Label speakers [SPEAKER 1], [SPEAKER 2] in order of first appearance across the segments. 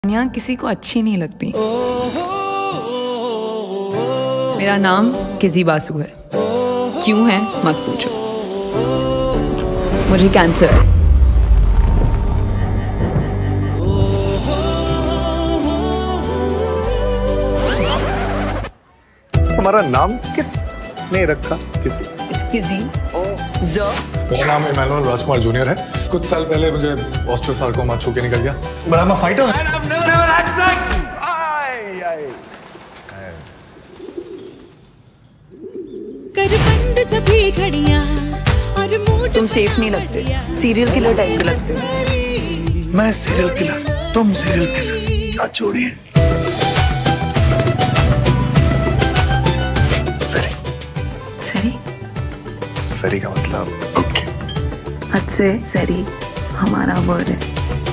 [SPEAKER 1] यहाँ किसी को अच्छी नहीं लगती। मेरा नाम किसी बासु है। क्यों है मत पूछो। मुझे कैंसर है।
[SPEAKER 2] तुम्हारा नाम किस ने रखा? किसी?
[SPEAKER 1] It's किसी।
[SPEAKER 3] मेरा नाम इमैनुअल राजकुमार जूनियर है। कुछ साल पहले मुझे ऑस्ट्रोसार्कोमा छू के निकल गया। But I'm a fighter. And I've never had sex.
[SPEAKER 1] तुम सेफ नहीं लगते। सीरियल किलर टाइप के लगते हो।
[SPEAKER 2] मैं सीरियल किलर, तुम सीरियल किलर। क्या जोड़ी है? सरी।
[SPEAKER 1] सरी?
[SPEAKER 2] सरी का मतलब ओके।
[SPEAKER 1] हद से सरी हमारा वर्ड है।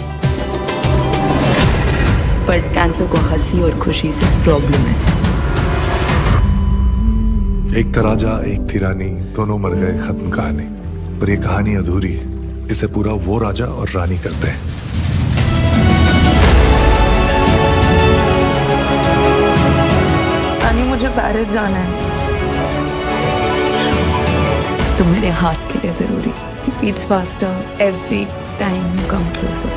[SPEAKER 1] पर कैंसर को हंसी और खुशी से प्रॉब्लम है।
[SPEAKER 3] एक था राजा, एक थी रानी, दोनों मर गए, खत्म कहानी। पर ये कहानी अधूरी है। इसे पूरा वो राजा और रानी करते हैं।
[SPEAKER 1] रानी, मुझे पेरिस जाना है। तुम मेरे हार्ट के लिए जरूरी। It beats faster every time you come closer.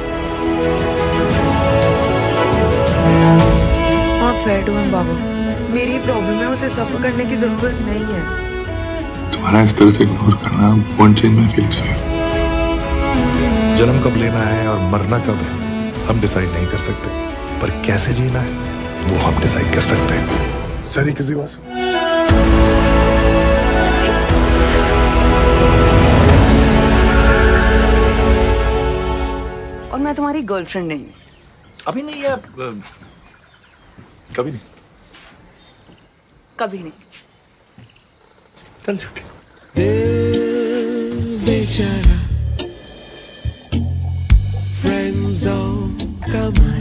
[SPEAKER 4] It's not fair to him, बाबू। मेरी प्रॉब्लम है, उसे सफर करने की जरूरत नहीं है।
[SPEAKER 3] तुम्हारा इस तरह से इग्नोर करना won't change my feelings for you. जन्म कब लेना है और मरना कब है हम डिसाइड नहीं कर सकते, पर कैसे जीना है वो हम डिसाइड कर सकते हैं। सरी किसी बात से
[SPEAKER 1] और मैं तुम्हारी गर्लफ्रेंड नहीं हूँ।
[SPEAKER 3] अभी नहीं है, कभी नहीं।
[SPEAKER 1] कभी नहीं।
[SPEAKER 3] चल छुट्टी।
[SPEAKER 5] बेचारा फ्रेंड जोन का